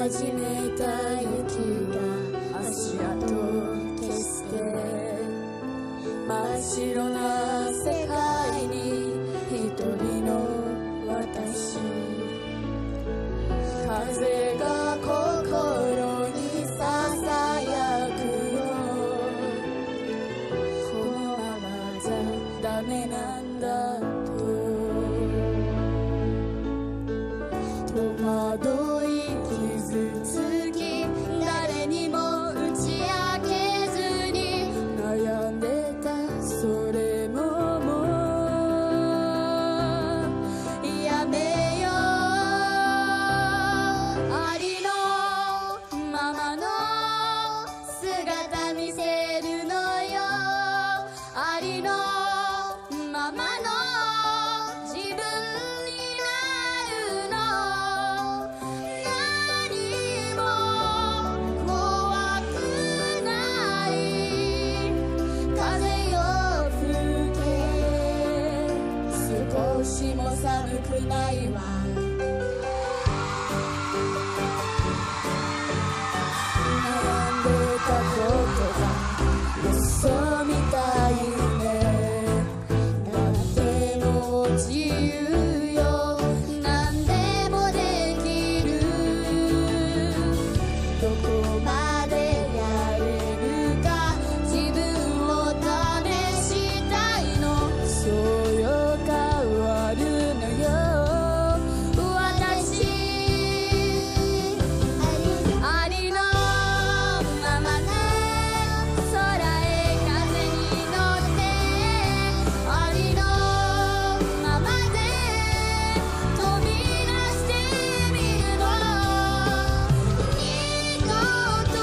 始めた雪が足跡消して真っ白な世界に一人の私、風が心にささやくよ、このままじゃダメなんだと戸惑い傷つき誰にも打ち明けずに悩んでた、それももうやめよう。ありのままの姿見せるのよ、ありのままの自分になるの、何も怖くない、風よ吹け少しも寒くないわ。悩んでたことが嘘みたいね、何でも自由よ、何でもできる、どこまでやれるか自分を試したいの、そうよ変わるのよ私、ありのままね、空へ風に乗ってありのままで飛び出してみるの、二度と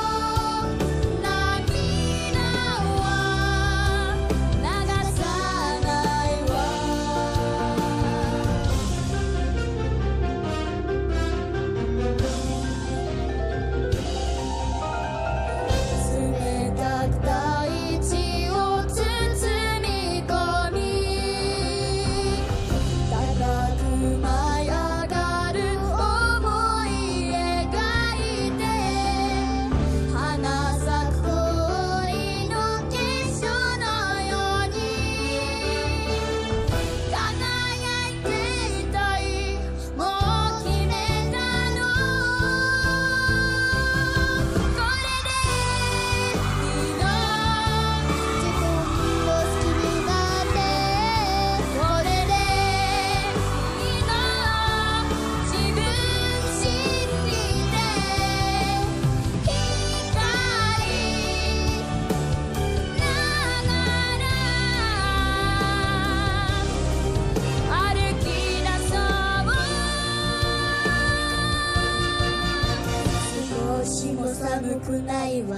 涙は流さないわ。冷たく大地を包み込み高く舞い上がる想い描いて、花咲く恋の結晶のように輝いていたい、もう決めたの、これでいいの、自分を好きになって、これでいいの、自分信じて光ながら歩き出そう、少しも寒くないわ。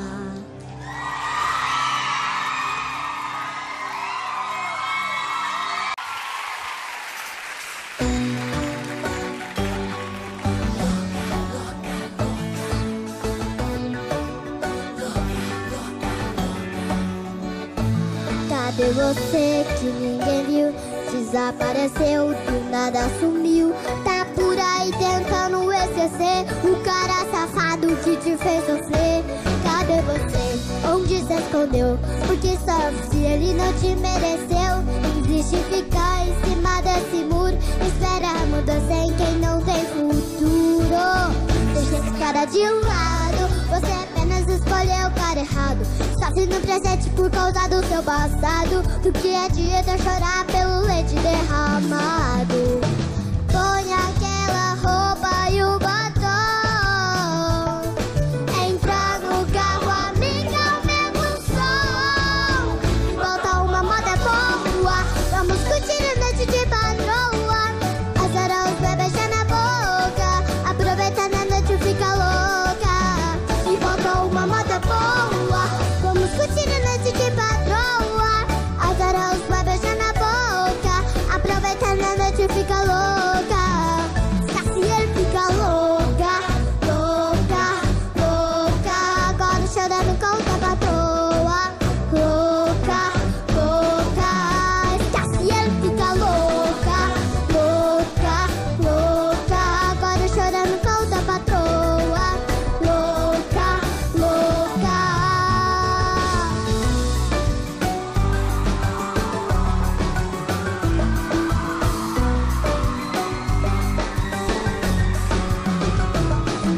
Cadê você que ninguém viu? Desapareceu, do nada sumiu. Tá por aí tentando esquecer o cara safado que te fez sofrer. Cadê você? Onde se escondeu? Porque sofre se ele não te mereceu. Existe ficar em cima desse muro, espera a mudança em quem não tem futuro. Deixa esse cara de lado, você apenas escolheu o cara errado. Sofre no presente por causa do seu passado. Do que adianta chorar pelo leite derramado? Põe aquela roupa e o batom, entra no carro, amiga, o mesmo som. Volta uma moda boa, vamos curtir a noite de patroa. Azarão os bebês já na boca, aproveita na noite, fica louca. E volta uma moda boa, vamos curtir a noite de patroa. Azarão os bebês já na boca, aproveita na noite, fica louca.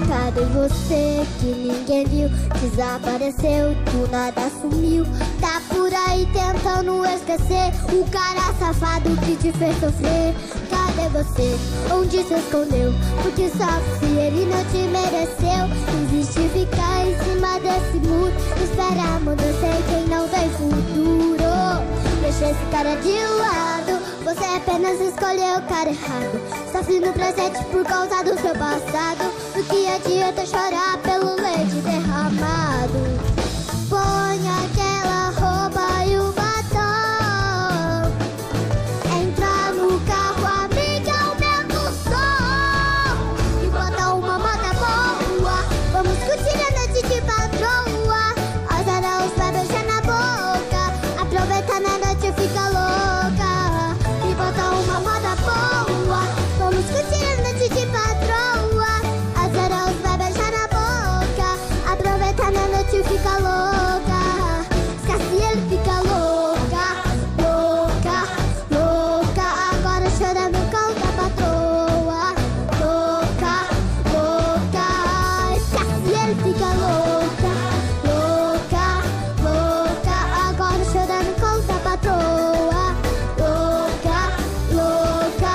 Cadê você que ninguém viu? Desapareceu, do nada sumiu. Tá por aí tentando esquecer o cara safado que te fez sofrer. Cadê você? Onde se escondeu? Porque sofre se ele não te mereceu. Existe ficar em cima desse muro, espera a mudança em quem não tem futuro. Deixa esse cara de lado, você apenas escolheu o cara errado. Sofre no presente por causa do seu passado. Do que adianta chorar pelo leite derramado? Põe aquela roupa e o batom, entra no carro, amiga, aumenta o som e bota uma moda boa. Vamos curtir a noite de patroa. As aras vai beijar na boca, aproveita na noite, fica louca e bota uma moda boa. Vamos curtir a noite de patroa. As aras vai beijar na boca, aproveita na noite, fica louca. Esquece ele, fica louca, louca, louca. Agora chorando com a patroa. Louca, louca. Esquece ele, fica louca, louca, louca. Agora chorando com a patroa. Louca, louca.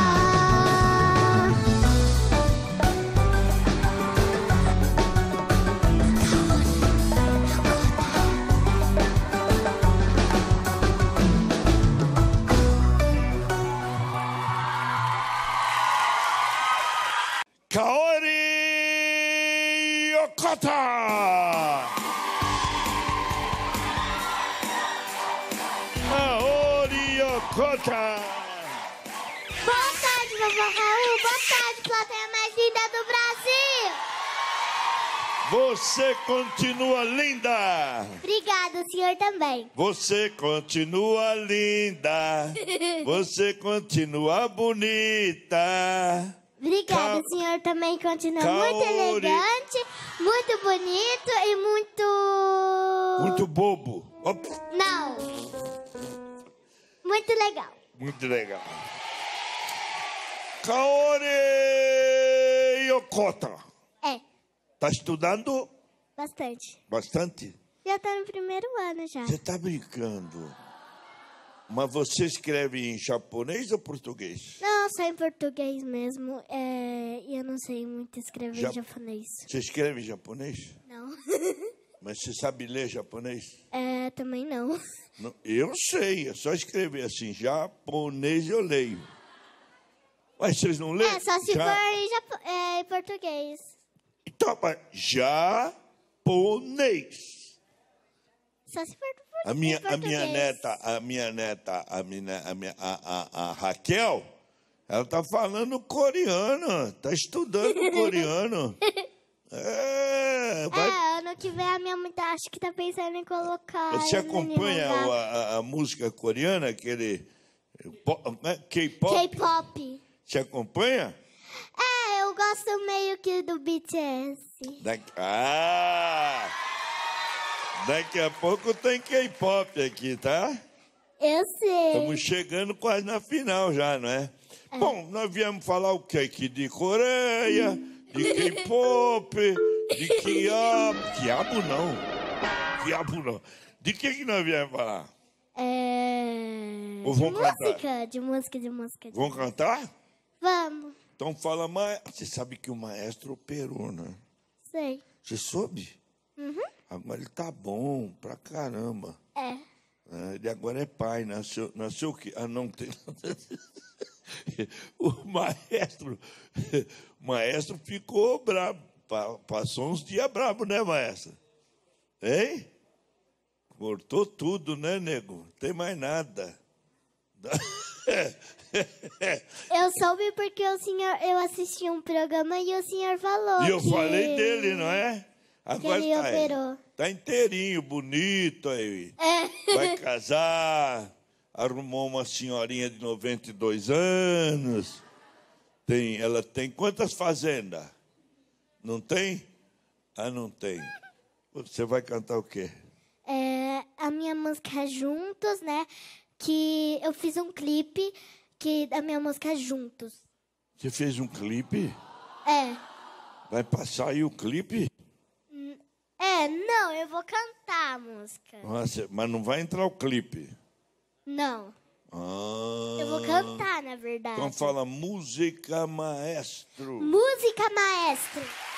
Kaori Yokota! Kaori Yokota! Boa tarde, vovó Raul. Boa tarde, plateia mais linda do Brasil. Você continua linda! Obrigada, o senhor também. Você continua linda! Você continua bonita! Obrigada, o senhor também continua muito Kaori. elegante, muito bonito e muito... Muito bobo! Op, Não. Muito legal. muito legal! Kaori Yokota! É, Tá estudando bastante. bastante? Já tá no primeiro ano já. Você tá brincando? Mas você escreve em japonês ou português? Não, só em português mesmo. E eu não sei muito escrever em japonês. Você escreve em japonês? Não. Mas você sabe ler japonês? Também não. Não, eu sei, é só escrever assim, japonês eu leio. Mas vocês não leem? Só se for em português. Então, mas japonês. Só se for em A minha português. neta, a Raquel, ela tá falando coreano, tá estudando coreano. Vai. Ano que vem a minha mãe acho que tá pensando em colocar... Você ele no acompanha mangá. a música coreana, aquele K-pop? K-pop. Você acompanha? Eu gosto meio que do BTS. Daqui a pouco tem K-pop aqui, tá? Eu sei. Estamos chegando quase na final já, não é? Bom, nós viemos falar o quê? Aqui de Coreia, de K-pop, de quiabo não. Quiabo não. De que nós viemos falar? Ou vamos cantar? De música. Vamos cantar? Vamos. Então fala, você sabe que o maestro operou, né? Sei. Você soube? Uhum. Agora ele tá bom pra caramba. Ele agora é pai, nasceu o quê? Não tem. O maestro ficou bravo. Passou uns dias bravo, né, maestro? Hein? Cortou tudo, né, nego? Não tem mais nada. Eu soube porque eu assisti um programa e o senhor falou E eu falei dele, não é? Agora ele operou. Tá inteirinho, bonito aí. Vai casar, arrumou uma senhorinha de 92 anos. Ela tem quantas fazendas? Não tem? Não tem. Você vai cantar o quê? A minha música é Juntos, né? Que eu fiz um clipe da minha música é Juntos. Você fez um clipe? Vai passar aí o clipe? Não, eu vou cantar a música. Nossa, mas não vai entrar o clipe? Não. Ah. Eu vou cantar, na verdade. Então fala música, maestro. Música, maestro.